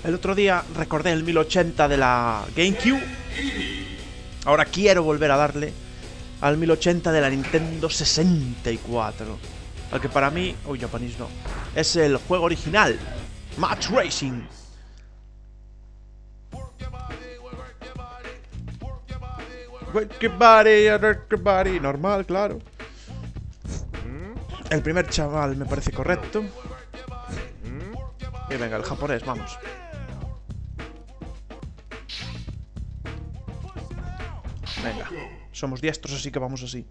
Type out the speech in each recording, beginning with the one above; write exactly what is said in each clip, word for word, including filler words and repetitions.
El otro día recordé el mil ochenta de la GameCube. Ahora quiero volver a darle al mil ochenta de la Nintendo sesenta y cuatro. Al que para mí, uy, japonés no, es el juego original, Match Racing. Work your body, work your body. Normal, claro. El primer chaval me parece correcto. Y venga, el japonés, vamos. Venga, somos diestros, así que vamos así.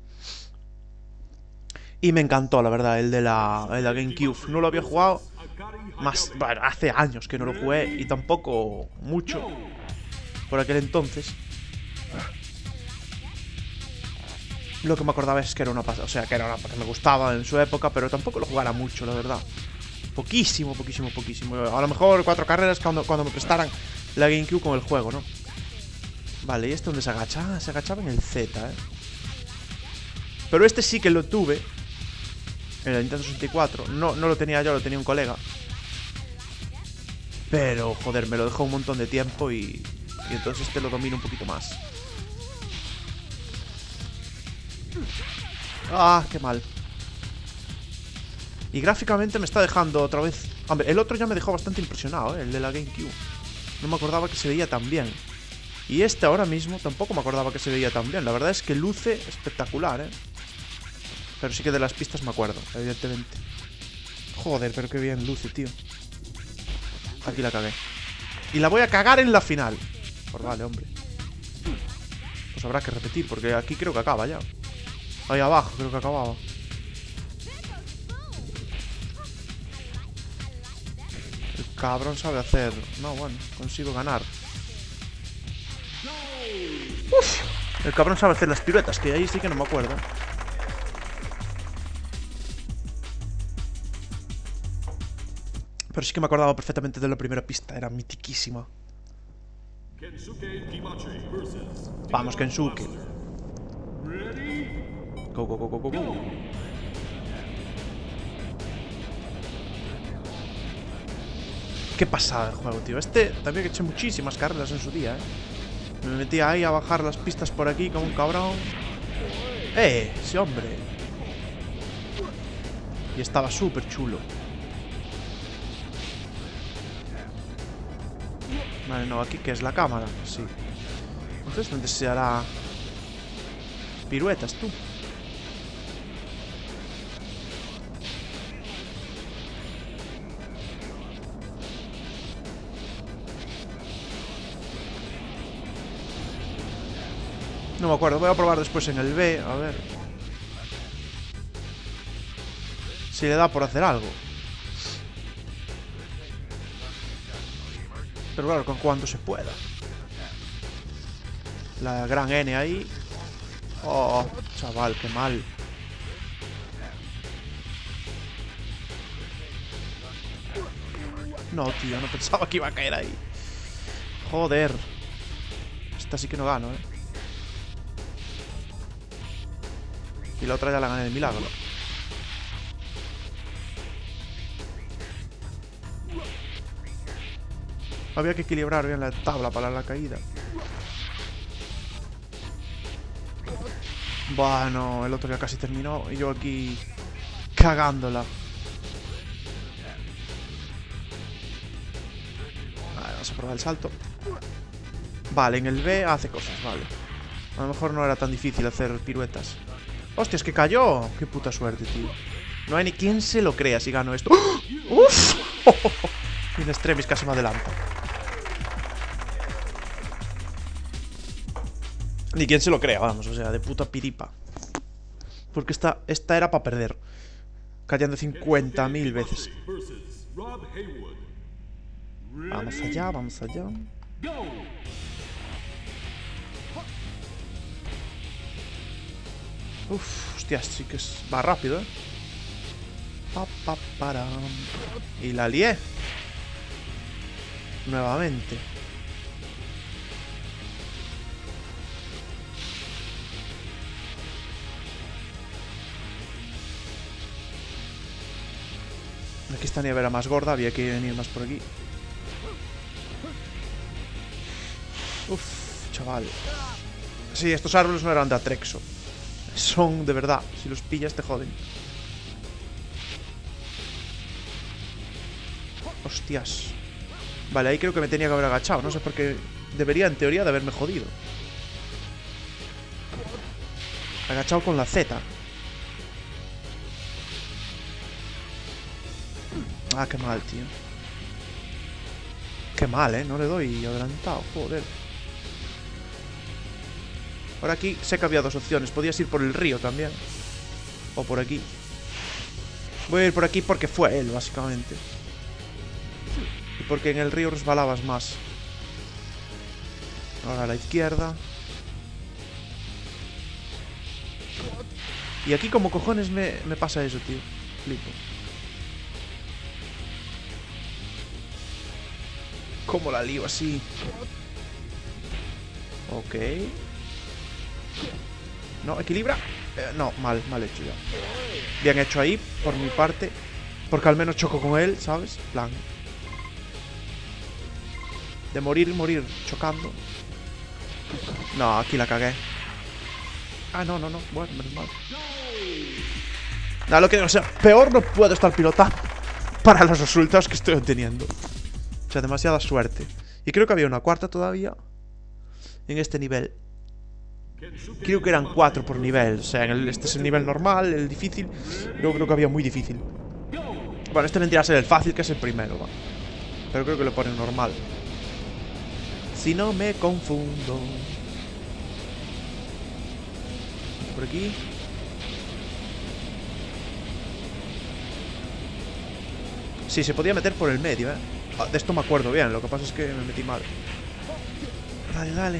Y me encantó, la verdad, el de la, el de la GameCube. No lo había jugado más, bueno, hace años que no lo jugué. Y tampoco mucho por aquel entonces. Lo que me acordaba es que era una pasada. O sea, que era una que me gustaba en su época, pero tampoco lo jugara mucho, la verdad. Poquísimo, poquísimo, poquísimo. A lo mejor cuatro carreras cuando, cuando me prestaran la GameCube con el juego, ¿no? Vale, ¿y este dónde se agacha? Ah, se agachaba en el Z, ¿eh? Pero este sí que lo tuve en el Nintendo sesenta y cuatro. No, no lo tenía yo, lo tenía un colega. Pero, joder, me lo dejó un montón de tiempo y, y entonces este lo domino un poquito más. Ah, qué mal. Y gráficamente me está dejando otra vez. Hombre, el otro ya me dejó bastante impresionado, ¿eh? El de la GameCube. No me acordaba que se veía tan bien. Y este ahora mismo tampoco me acordaba que se veía tan bien. La verdad es que luce espectacular, ¿eh? Pero sí que de las pistas me acuerdo, evidentemente. Joder, pero qué bien luce, tío. Aquí la cagué. Y la voy a cagar en la final. Pues vale, hombre. Pues habrá que repetir, porque aquí creo que acaba ya. Ahí abajo creo que acababa. El cabrón sabe hacer... No, bueno, consigo ganar. Uf, el cabrón sabe hacer las piruetas, que ahí sí que no me acuerdo. Pero sí que me acordaba perfectamente de la primera pista. Era mitiquísima. Vamos, Kensuke. Go, go, go, go, go, go. Qué pasada el juego, tío. Este también que eché muchísimas carreras en su día, eh. Me metí ahí a bajar las pistas por aquí como un cabrón. ¡Eh! ¡Ese hombre! Y estaba súper chulo. Vale, no, aquí que es la cámara. Sí. Entonces, ¿dónde se hará piruetas, tú? No me acuerdo, voy a probar después en el B, a ver si le da por hacer algo. Pero claro, con cuando se pueda. La gran N ahí. Oh, chaval, qué mal. No, tío, no pensaba que iba a caer ahí. Joder. Esta sí que no gano, eh. Y la otra ya la gané de milagro. Había que equilibrar bien la tabla para la caída. Bueno, el otro ya casi terminó y yo aquí cagándola. Vale, vamos a probar el salto. Vale, en el B hace cosas, vale. A lo mejor no era tan difícil hacer piruetas. ¡Hostia, es que cayó! ¡Qué puta suerte, tío! No hay ni quien se lo crea si gano esto. ¡Oh! ¡Uf! In extremis casi me adelanta. Ni quien se lo crea, vamos, o sea, de puta piripa. Porque esta, esta era para perder. Cayendo cincuenta mil veces. Vamos allá, vamos allá. Uf, hostias, sí que es... va rápido, eh. Pa, pa, para. Y la lié. Nuevamente. Aquí esta nieve era más gorda, había que venir más por aquí. chaval. Sí, estos árboles no eran de Atrexo. Son de verdad. Si los pillas te joden. Hostias. Vale, ahí creo que me tenía que haber agachado. No sé por qué. Debería, en teoría, de haberme jodido. Agachado con la Z. Ah, qué mal, tío. Qué mal, ¿eh? No le doy adelantado. Joder. Ahora aquí sé que había dos opciones. Podías ir por el río también. O por aquí. Voy a ir por aquí porque fue él, básicamente. Y porque en el río resbalabas más. Ahora a la izquierda. Y aquí como cojones me, me pasa eso, tío. Flipo. ¿Cómo la lío así? Ok. No, equilibra. Eh, no, mal, mal hecho ya. Bien hecho ahí, por mi parte. Porque al menos choco con él, ¿sabes? Plan. De morir, morir, chocando. No, aquí la cagué. Ah, no, no, no. Bueno, menos mal. Nada, lo que, o sea, peor no puedo estar pilotando para los resultados que estoy obteniendo. O sea, demasiada suerte. Y creo que había una cuarta todavía en este nivel. Creo que eran cuatro por nivel. O sea, en el, este es el nivel normal, el difícil. Luego creo que había muy difícil. Bueno, este vendría a ser el fácil, que es el primero, va. Pero creo que lo ponen normal. Si no me confundo. Por aquí. Sí, se podía meter por el medio, eh. Ah, de esto me acuerdo bien, lo que pasa es que me metí mal. Dale, dale.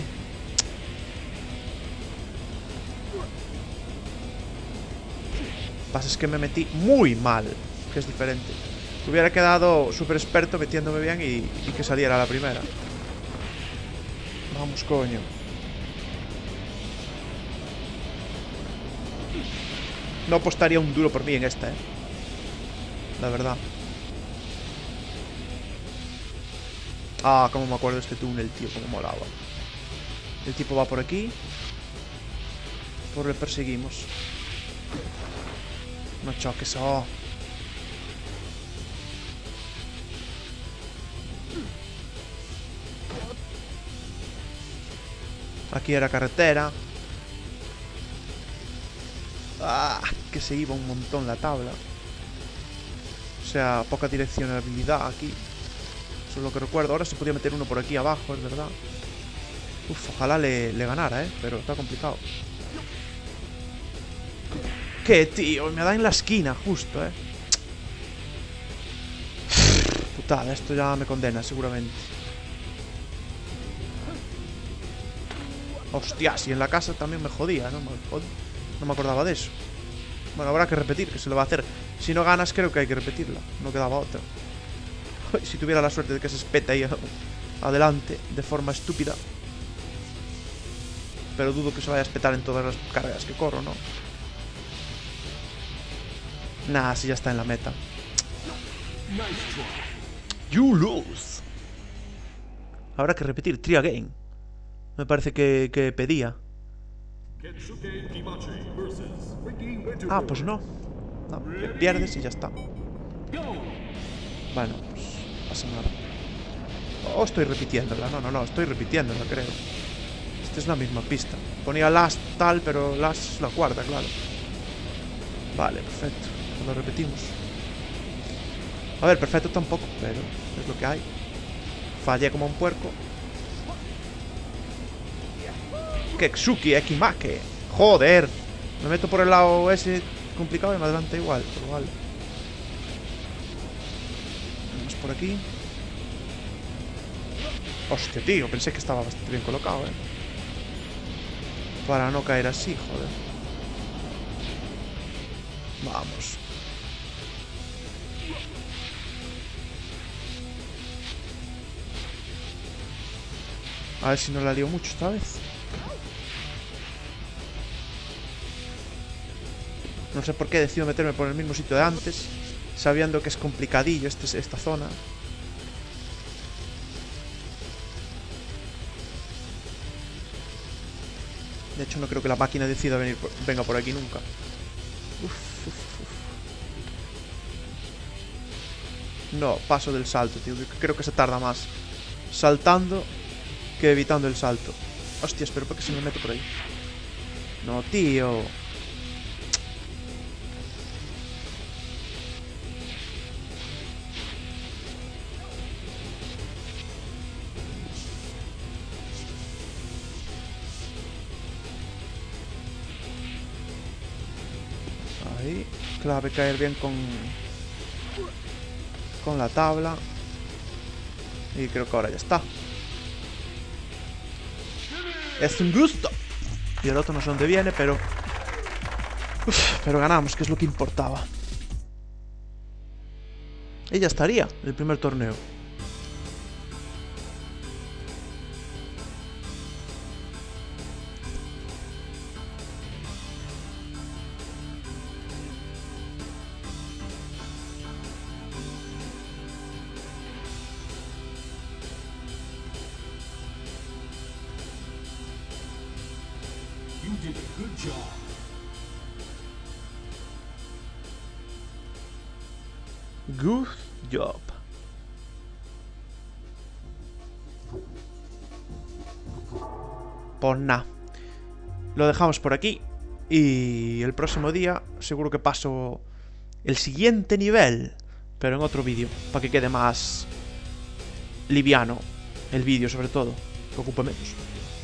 Lo que pasa es que me metí muy mal, que es diferente. Hubiera quedado súper experto metiéndome bien y, y que saliera la primera. Vamos, coño. No apostaría un duro por mí en esta, eh. La verdad. Ah, cómo me acuerdo de este túnel, tío, cómo molaba. El tipo va por aquí. Por le perseguimos. No choques, oh. Aquí era carretera. Ah, que se iba un montón la tabla. O sea, poca direccionalidad aquí. Eso es lo que recuerdo. Ahora se podía meter uno por aquí abajo, es verdad. Uf, ojalá le, le ganara, eh. Pero está complicado. ¿Qué, tío? Me da en la esquina, justo, eh. Putada, esto ya me condena, seguramente. Hostias, y en la casa también me jodía, ¿no? No me acordaba de eso. Bueno, habrá que repetir, que se lo va a hacer. Si no ganas, creo que hay que repetirla. No quedaba otra. Si tuviera la suerte de que se espeta ahí adelante de forma estúpida. Pero dudo que se vaya a espetar en todas las carreras que corro, ¿no? Nah, si ya está en la meta. You lose. Habrá que repetir, try again. Me parece que, que pedía. Ah, pues no. No, pierdes y ya está. Bueno, pues pasa nada. Oh, estoy repitiéndola. No, no, no, estoy repitiéndola, creo. Esta es la misma pista. Ponía last tal, pero last es la cuarta, claro. Vale, perfecto. Lo repetimos. A ver, perfecto tampoco, pero es lo que hay. Fallé como un puerco. Ketsuki Ekimake. Joder. Me meto por el lado ese complicado y me adelanta igual, pero vale. Vamos por aquí. Hostia, tío, pensé que estaba bastante bien colocado, eh. Para no caer así, joder. Vamos. A ver si no la lío mucho esta vez. No sé por qué decido meterme por el mismo sitio de antes, sabiendo que es complicadillo este, esta zona. De hecho, no creo que la máquina decida venir por, venga por aquí nunca. Uf, uf, uf. No, paso del salto, tío. Creo que se tarda más saltando que evitando el salto. Hostia, espero porque se me mete por ahí. No, tío. Ahí. Clave caer bien con... Con la tabla. Y creo que ahora ya está. Es un gusto. Y el otro no sé dónde viene, pero... Uf, pero ganamos, que es lo que importaba. Y ya estaría, el primer torneo. You did a good job. Good job. Pues nada. Lo dejamos por aquí. Y el próximo día seguro que paso el siguiente nivel, pero en otro vídeo, para que quede más liviano el vídeo, sobre todo, que ocupe menos.